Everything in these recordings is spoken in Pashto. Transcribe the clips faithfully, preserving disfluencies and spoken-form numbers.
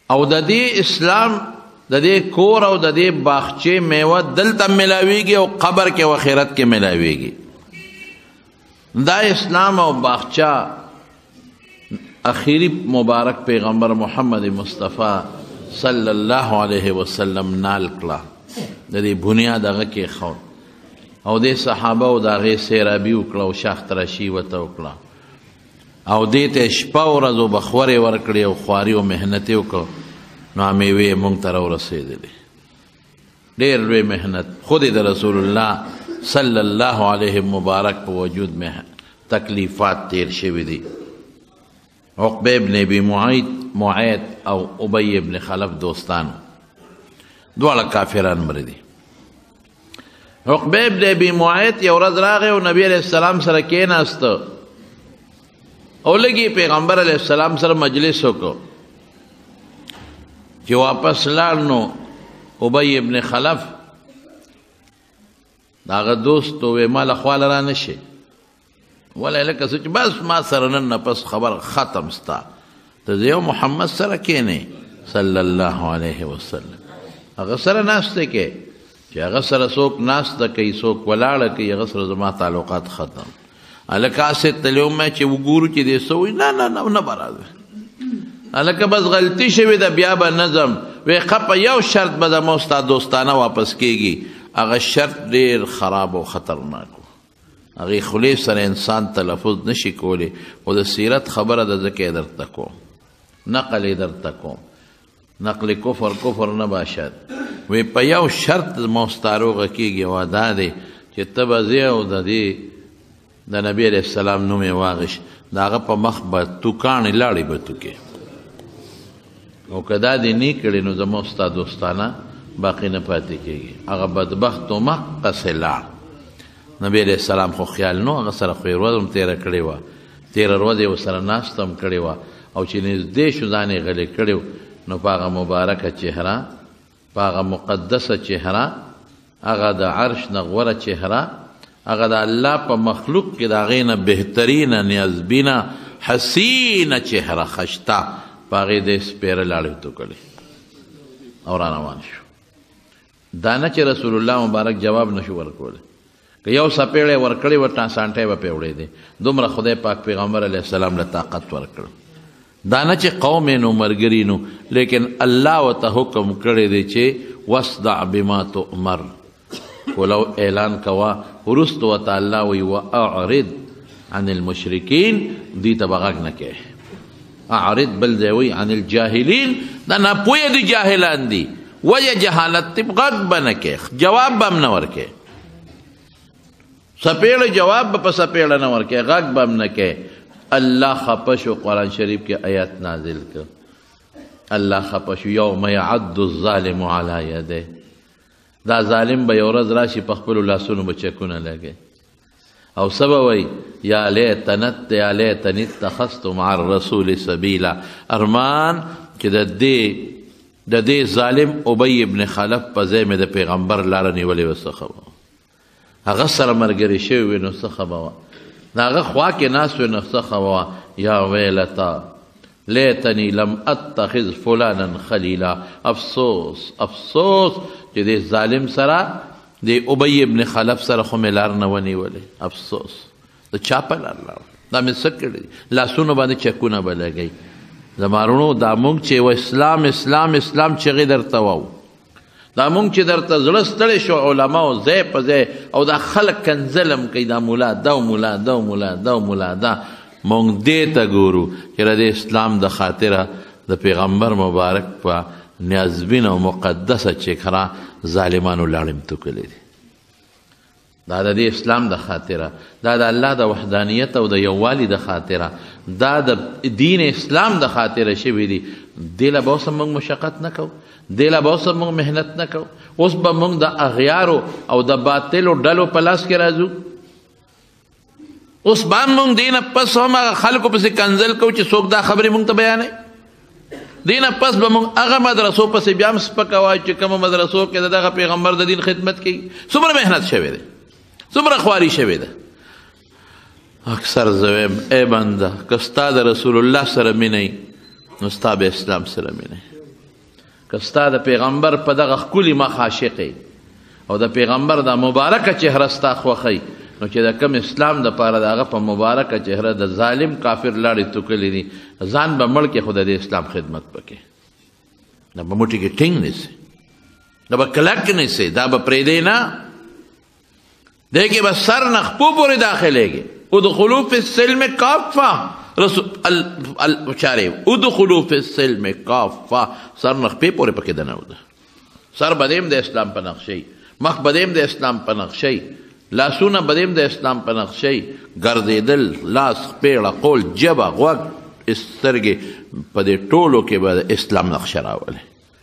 او د دې اسلام د دې کور او د دې باغچې میوه دلته ملاویږي او قبر کې او آخرت کې ملاویږي. دا اسلام او باغچه اخیری مبارک پیغمبر محمد مصطفی صلی الله علیه وسلم نال کړه، د دې بنیاد هغه کې خور او د صحابه او د هغې سیرابي وکړه او شاخ تراشي ورته وکړه او دې ته شپه ورځ بخورې ورکړې او خواري او محنت یې وکړه، نو میوې موږ ته راورسېدلې. ډېر لوی محنت خود د رسول الله صلی الله علیه مبارک په وجود میں تکلیفات تیر شوي دي. عقبه ابن ابي معيط او ابي ابن خلف دوستانو دواړه کافران مړه دي. عقبه ابن ابي معيط یو ورځ راغی او نبی علیہ السلام سره کېناسته او لګي پیغمبر علیہ السلام سره مجلس وکړو. چې واپس لاړ نو ابي ابن خلف دا هغه دوست وې ما له خواله را نشي ولی لکه څه چې بس ما سره نن نه پس خبر ختم ستا ته زه یو محمد سره کښېنې صلی الله علیه وسلم هغه سره ناسته کې چې هغه سره څوک ناسته کوي څوک ولاړه کوي هغه سره زما تعلقات ختم. هلکه هسې تللی وم چې وګورو چې دې څه وایي نه نه نه نه به راځي هلکه بس غلطي شوې ده بیا به نظم وی خپه یو شرط به زما ستا دوستانه واپس کېږي هغه شرط ډېر خراب او خطرناک و هغې خولې سره انسان تلفظ نشي کولی خو د سیرت خبره ده ځکه یې درته کوم نقل یې درته کوم نقل کفر کفر نه باشد وی په یو شرط ما ستا روغه کېږي او دا دی چې ته به ځې او د دې د نبي علیه السلام نوم یې واغش د هغه په مخ به توکاڼې لاړې به توکې او که دا دې نه کړې نو زما ستا دوستانه باقی نه پاتې کېږي. هغه بدبخت و مقصې لاړ. نبی علیہ السلام خو خیال نو هغه سره خو یې ورځ هم تېره کړې وه تېره ورځ یې ورسره ناسته هم کړې وه او چې نږدې شو ځان یې غلی کړی و نو په هغه مبارکه چهره په هغه مقدسه چهره هغه د عرش نه غوره چهره هغه د الله په مخلوق کې د هغې نه بهترینه نیازبینه حسینه چهره خشته په هغې د سپېره لاړې توکړې او را روان شو. دا نه چې رسول الله مبارک جواب نشو ورکولی که یو څپېړی ورکړی و ټانسانټی به پې وړی دی دومره خدای پاک پیغمبر علیه السلام له طاقت ورکړ. دا نه چې قوم یې نو ملګري نو لیکن الله ورته حکم کړی دی چې واصدع بما تؤمر ولو اعلان کوه وروسته ورته الله وایي واعرض عن المشرکین دې ته به غږ نه کوې اعرض بل ځای وایي عن الجاهلین دا ناپوهه دي جاهلان دي وجه جهالت تی غږ به نه کوې جواب به هم نه ورکوې سپېړه جواب به په سپېړه نه ورکوې غږ به هم نه کوې. الله خفه شو قرآن شریف کې آیات نازل کړ الله خفه شو یوم یعد الظالم علی یده دا ظالم به یو ورځ راشي په خپلو لاسونو به چکونه لګوي او څه به وایي یا لیتنت یا لیتنی اتخذت مع الرسول سبیلا ارمان چې د دې د دې ظالم ابی ابن خلف په ځای مې د پیغمبر لاره نیولې وه څه ښه به هغه سره ملګري شوي وي نو څه ښه به وه د هغه خوا کې ناست وي نو څه ښه به وه یا ویلتا لیتنی لم اتخذ فلانا خلیلا افسوس افسوس چې دې ظالم سره د ابی ابن خلف سره خو مې لار نه ونیولې افسوس د چا په لار لاړ دا مې څه کړي لاسونو باندې چکونه به لګوي زما وروڼو دا مونږ چې و اسلام اسلام اسلام چغې درته وو دا مونږ چې درته زړه ستړی شو علماو ځای په ځای او دا خلک کنځلم کوي دا ملا دا او ملا دا او ملا دا او ملا دا مونږ دې ته ګورو چې د اسلام د خاطره د پیغمبر مبارک په نیازبین او مقدسه چکره ظالمانو لاړم توکلی دي دا د دې اسلام د خاطره دا د الله د وحدانیت او د یووالي د خاطره دا د دین اسلام د خاطره شوي دي دې له به اوس موږ مشقت نه کوو دې له به اوس موږ محنت نه کوو اوس به موږ د اغیارو او د باطلو ډلو په لاس کې راځو اوس به موږ دې نه پس هم هغه خلکو پسې کنځل کوو چې څوک دا خبرې موږ ته بیانوي دې نه پس به موږ هغه مدرسو پسې بیا هم سپکه وایو چې کومه مدرسو کې د دغه پیغمبر د دین خدمت کوي څومره محنت شوی دی څومره خواري شوې ده اکثر زه وایم ای بنده که ستا د رسول الله سره مینه نو ستا به اسلام سره مینه که ستا د پیغمبر په دغه ښکلي مخ عاشقې او د پیغمبر دا مبارکه چهره ستا خوښوي نو چې د کم اسلام دپاره د هغه په مبارکه چهره د ظالم کافر لاړې توکلې دي ځان به مړ کې خو د اسلام خدمت پکې دا به موټي کې ټینګ نیسي دا به کلک نیسي دا به پرېږدی نه دی کې به سر نه خپو پورې داخلېږي ادخلوا فی السلم کافه رسول چارې ادخلوا فی السلم کافه سر نه خپې پورې پکې دننوځه سر به دې هم د اسلام په نقشې مخ به دې هم د اسلام په نقشې لاسونه به دې هم د اسلام په نقشې ګرځېدل لاس خپېړه قول ژبه غوږ سترګې په دې ټولو کې به د اسلام نقشه راولي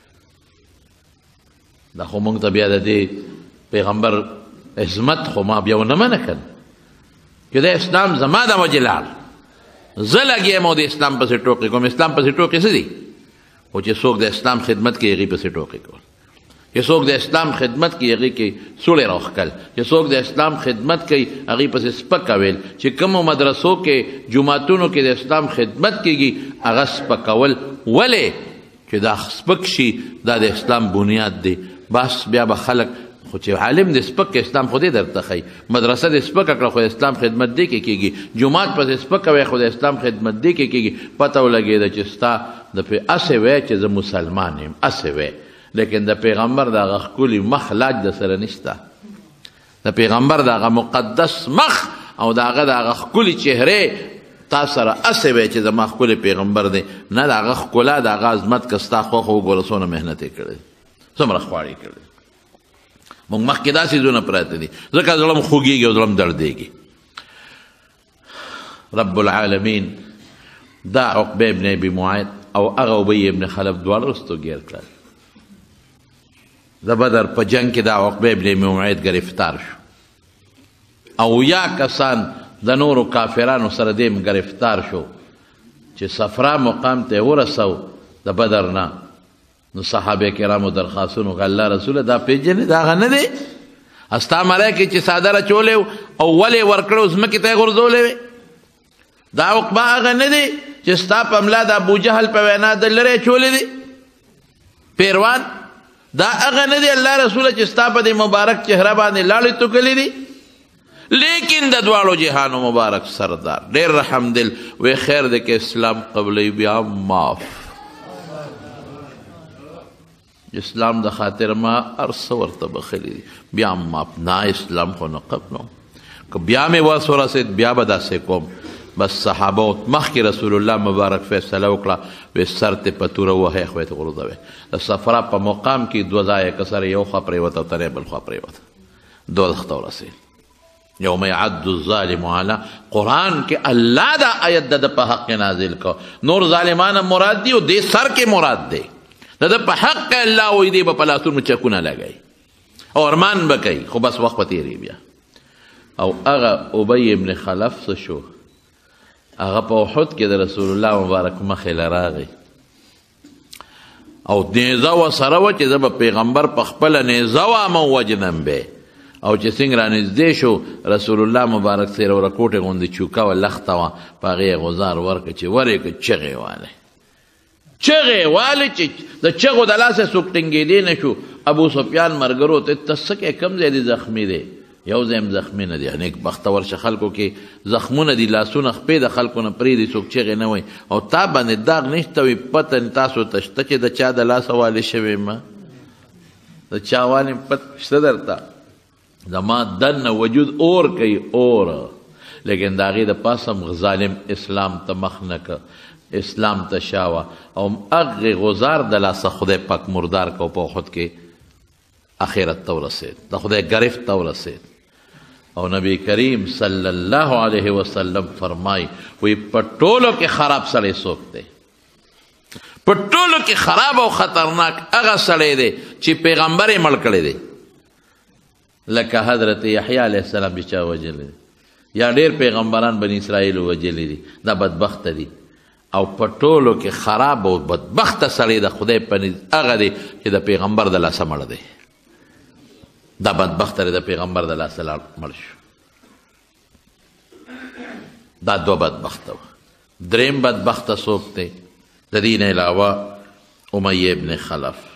دا خو موږ ته بیا د دې پیغمبر عظمت خو ما بیا ونه منه کړ چې د اسلام زما د وجې لاړ زه لګېږم او د اسلام پسې ټوکې کوم اسلام پسې ټوکې څه دي خو چې څوک د اسلام خدمت کوي هغې پسې ټوکې کول چې څوک د اسلام خدمت کوي هغې کې سوړې راوښکل چې څوک د اسلام خدمت کوي هغې پسې سپکه ویل چې کومو مدرسو کې جوماتونو کې د اسلام خدمت کېږي هغه سپکول ولې چې دا سپک شي دا د اسلام بنیاد دی بس بیا به خلک خو چې عالم د سپک اسلام خو دې درته ښایي مدرسه د سپکه کړه خو د اسلام خدمت دې کې کېږي جومات پسې سپکه وی خو د اسلام خدمت دې کې کېږي پته ولګېده چې ستا د اسې وی چې زه مسلمان یم اسې وی لیکن د پیغمبر د هغه ښکلي مخ لاج د سره نشته د پیغمبر د هغه مقدس مخ او د هغه د هغه ښکلي چهرې تا سره اسې وی چې زما ښکلي پیغمبر دی نه د هغه ښکلا د هغه عظمت که ستا خوښه وګوره څومره محنت یې کړی څومره خواړې یې کړی مونږ مخکې دا څیزونه پراته دي ځکه زړه م خوږېږي او زړه م دردېږي رب العالمین دا عقبه ابن ابي معيط او هغه ابی ابن خلف دواړه رستو ګیر کړل د بدر په جنګ کې دا عقبه ابن ابي معيط ګرفتار شو او یا کسان د نورو کافرانو سره دې هم ګرفتار شو چې صفرا مقام ته ورسو د بدر نه نو صحابه کرامو درخواستونو که الله رسوله دا پیژنې دا هغه نه دی استا ملایکې چې څادره چولې او ولې ورکړو ځمکې ته یې غورځولې وې دا عقبه هغه نه دی چې ستا په ملا د ابوجهل په وینا د لرې چولې دي پیروان دا هغه نه دی الله رسوله چې ستا په دې مبارک چهره باندې لاړې توکلې دي لیکن د دواړو جهانو مبارک سردار ډېر رحم دل وی خیر دی که اسلام قبلوي بیا معاف اسلام د خاطر ما هر څه ورته بخلي دي بیا معاف نه اسلام خو نه قبلوم که بیا مې وس ورسېد بیا به داسې کوم بس صحابه مخکې رسول الله مبارک فیصله وکړه وی سر ته په توره وهئ خو یې ته غورځوئ د صفرا په مقام کې دوه ځایه که سره یو خوا پرېوته او ترې بل خوا پرېوته دوه ته ورسېد یوم یعد الظالم علی قرآن کې الله دا آیت د په حق نازل کو نور ظالمان مراد دی او دې سر کې مراد دی د په حق الله وی دی په لاسونو چکونه لګي او ارمان بکي خو بس وخت تیری بیا او هغه ابی ابن خلف څه شو هغه په احد کې د رسول الله مبارک مخې له راغی او نیزه ورسره وه چې زه به پیغمبر په خپله نیزه وامه ووجنم به او چې څنګه رانږدې شو رسول الله مبارک سره ورکوټې غوندې چوکه وه لخته وه په هغې یې غوزار ورکړه چې ور یې کړه چغې والی چغې والی چې د چغو د لاسه څوک ټینګېدی نه شو ابو سفیان ملګرو ته ته څه کې کوم ځای دې زخمي دی یو ځای هم زخمي نه دی نیک بخته ورشه خلکو کې زخمونه دي لاسونه خپې د خلکو نه پرېږدي څوک چغې نه وایي او تا باندې داغ نشته وي پته تاسو ته شته چې د چا د لاسه والې شوې ما د چا والې پته شته درته زما دننه وجود اور کوي اور لیکن د هغې د پاسه ظالم اسلام ته مخ نه که اسلام ته شاوه او هغې غزار د لاسه خدای پاک مردار کو په احد کې اخرت ته ورسېد د خدای گرفت ته ورسېد او نبی کریم صلی الله علیه وسلم فرمای وی په ټولو کې خراب سړی څوک دی په ټولو کې خراب او خطرناک هغه سړی دی چې پیغمبر یې مړ کړی دی لکه حضرت یحیی علیه السلام چې چا وجلی یا ډېر پیغمبران بني اسرائیل وجلی دي دا بدبخته دي او په ټولو کې خراب او بدبخته سړی د خدای په نزد هغه دی چې د پیغمبر د لاسه مړ دی دا بدبخته دی د پیغمبر د لاسه مړ شو دا دوه بدبخته وه دریم بدبخته څوک دی د دې نه علاوه امیه ابن خلف